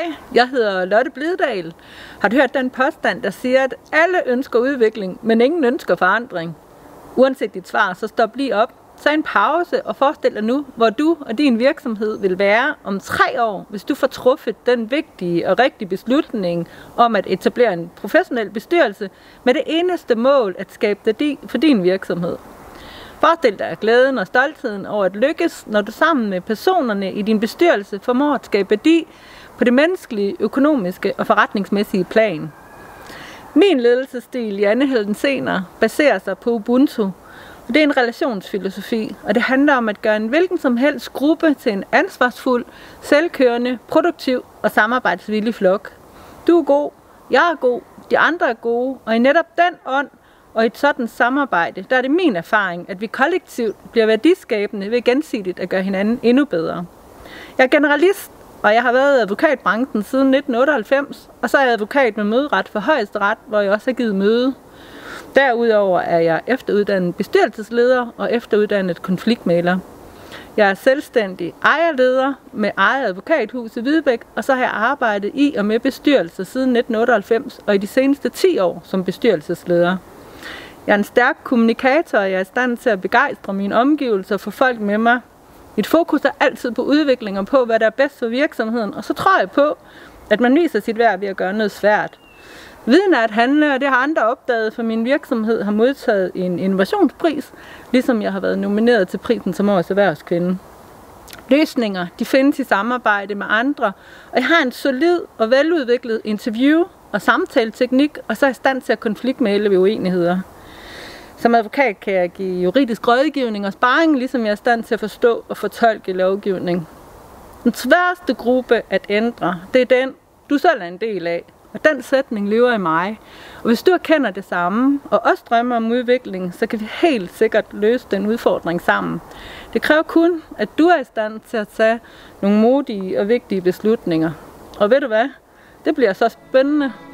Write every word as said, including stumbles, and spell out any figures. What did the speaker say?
Hej, jeg hedder Lotte Blidedal. Har du hørt den påstand, der siger, at alle ønsker udvikling, men ingen ønsker forandring? Uanset dit svar, så stop lige op. Tag en pause og forestil dig nu, hvor du og din virksomhed vil være om tre år, hvis du får truffet den vigtige og rigtige beslutning om at etablere en professionel bestyrelse med det eneste mål at skabe værdi for din virksomhed. Forestil dig glæden og stoltheden over at lykkes, når du sammen med personerne i din bestyrelse formår at skabe værdi på det menneskelige, økonomiske og forretningsmæssige plan. Min ledelsesstil, Janne Heldensener, baserer sig på Ubuntu. Og det er en relationsfilosofi, og det handler om at gøre en hvilken som helst gruppe til en ansvarsfuld, selvkørende, produktiv og samarbejdsvillig flok. Du er god, jeg er god, de andre er gode, og i netop den ånd og i et sådan samarbejde, der er det min erfaring, at vi kollektivt bliver værdiskabende ved gensidigt at gøre hinanden endnu bedre. Jeg er generalist, og jeg har været i advokatbranchen siden nitten otteoghalvfems, og så er jeg advokat med møderet for Højesteret, hvor jeg også har givet møde. Derudover er jeg efteruddannet bestyrelsesleder og efteruddannet konfliktmægler. Jeg er selvstændig ejerleder med eget advokathus i Hvidebæk, og så har jeg arbejdet i og med bestyrelse siden nitten otteoghalvfems og i de seneste ti år som bestyrelsesleder. Jeg er en stærk kommunikator, og jeg er i stand til at begejstre mine omgivelser og få folk med mig. Mit fokus er altid på udvikling og på, hvad der er bedst for virksomheden, og så tror jeg på, at man viser sit værd ved at gøre noget svært. Viden er at handle, og det har andre opdaget, for min virksomhed har modtaget en innovationspris, ligesom jeg har været nomineret til prisen som årets erhvervskvinde. Løsninger, de findes i samarbejde med andre, og jeg har en solid og veludviklet interview- og samtaleteknik, og så er jeg i stand til at konfliktmægle ved uenigheder. Som advokat kan jeg give juridisk rådgivning og sparring, ligesom jeg er i stand til at forstå og fortolke lovgivning. Den sværeste gruppe at ændre, det er den, du selv er en del af. Og den sætning lever i mig. Og hvis du erkender det samme, og også drømmer om udvikling, så kan vi helt sikkert løse den udfordring sammen. Det kræver kun, at du er i stand til at tage nogle modige og vigtige beslutninger. Og ved du hvad? Det bliver så spændende.